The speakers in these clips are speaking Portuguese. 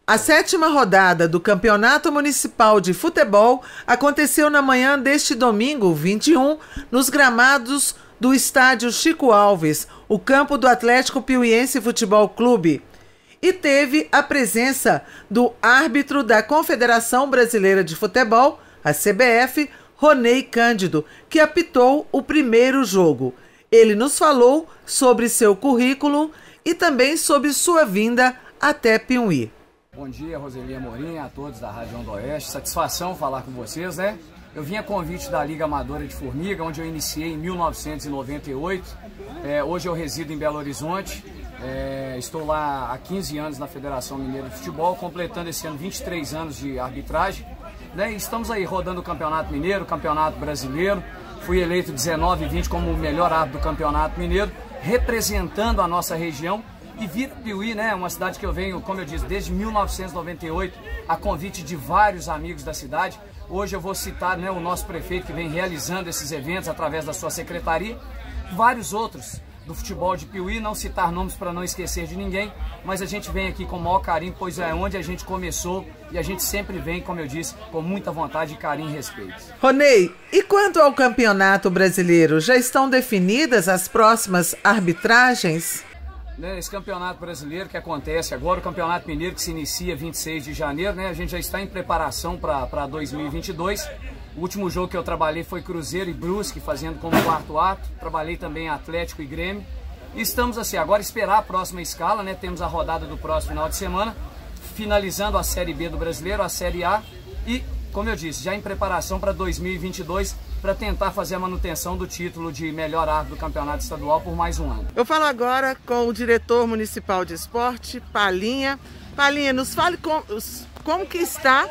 A 7ª rodada do Campeonato Municipal de Futebol aconteceu na manhã deste domingo, 21, nos gramados do estádio Chico Alves, o campo do Atlético Piuiense Futebol Clube, e teve a presença do árbitro da Confederação Brasileira de Futebol, a CBF, Ronei Cândido, que apitou o primeiro jogo. Ele nos falou sobre seu currículo e também sobre sua vinda até Piuí. Bom dia, Roseli Amorim, a todos da Rádio Onda Oeste. Satisfação falar com vocês, né? Eu vim a convite da Liga Amadora de Formiga, onde eu iniciei em 1998. Hoje eu resido em Belo Horizonte. Estou lá há 15 anos na Federação Mineira de Futebol, completando esse ano 23 anos de arbitragem. Né? Estamos aí rodando o Campeonato Mineiro, o Campeonato Brasileiro. Fui eleito 19 e 20 como o melhor árbitro do Campeonato Mineiro, representando a nossa região. E vir Piuí, né, uma cidade que eu venho, como eu disse, desde 1998, a convite de vários amigos da cidade. Hoje eu vou citar, né, o nosso prefeito que vem realizando esses eventos através da sua secretaria. Vários outros do futebol de Piuí, não citar nomes para não esquecer de ninguém, mas a gente vem aqui com o maior carinho, pois é onde a gente começou e a gente sempre vem, como eu disse, com muita vontade, carinho e respeito. Ronei, e quanto ao Campeonato Brasileiro, já estão definidas as próximas arbitragens? Esse Campeonato Brasileiro que acontece agora, o Campeonato Mineiro que se inicia 26 de janeiro, né? A gente já está em preparação para 2022. O último jogo que eu trabalhei foi Cruzeiro e Brusque, fazendo como quarto ato. Trabalhei também Atlético e Grêmio. E estamos assim, agora esperar a próxima escala, né? Temos a rodada do próximo final de semana, finalizando a Série B do Brasileiro, a Série A e, como eu disse, já em preparação para 2022, para tentar fazer a manutenção do título de melhor árbitro do campeonato estadual por mais um ano. Eu falo agora com o diretor municipal de esporte, Palinha. Palinha, nos fale como que está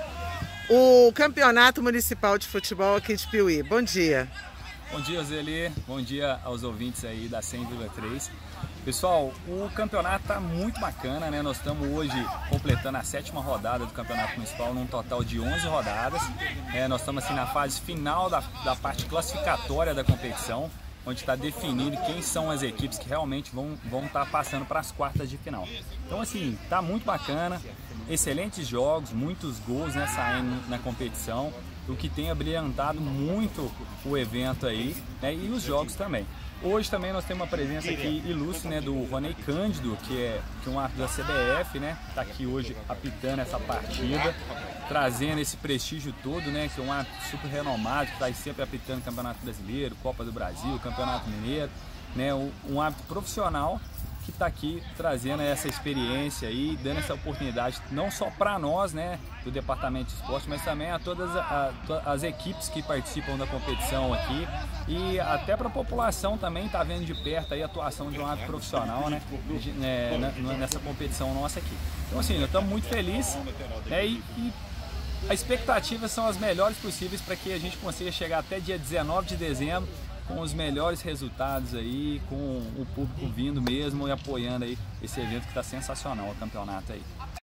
o campeonato municipal de futebol aqui de Piuí. Bom dia. Bom dia, Roseli. Bom dia aos ouvintes aí da 100,3. Pessoal, o campeonato está muito bacana, né? Nós estamos hoje completando a 7ª rodada do campeonato municipal, num total de 11 rodadas. Nós estamos assim na fase final da parte classificatória da competição, onde está definindo quem são as equipes que realmente vão estar passando para as quartas de final. Então assim, está muito bacana, excelentes jogos, muitos gols, né, saindo na competição, o que tem abrilhantado muito o evento aí, né, e os jogos também. Hoje também nós temos uma presença aqui ilustre, né, do Ronei Cândido, que é um árbitro da CBF, né, está aqui hoje apitando essa partida, trazendo esse prestígio todo, né, que é um árbitro super renomado, que está sempre apitando Campeonato Brasileiro, Copa do Brasil, Campeonato Mineiro, né, um árbitro profissional que está aqui trazendo essa experiência aí, dando essa oportunidade não só para nós, né, do Departamento de Esporte, mas também a todas as equipes que participam da competição aqui e até para a população também está vendo de perto aí a atuação de um árbitro profissional, né, nessa competição nossa aqui. Então assim, nós estamos muito felizes, né, e as expectativas são as melhores possíveis para que a gente consiga chegar até dia 19 de dezembro com os melhores resultados aí, com o público vindo mesmo e apoiando aí esse evento que está sensacional, o campeonato aí.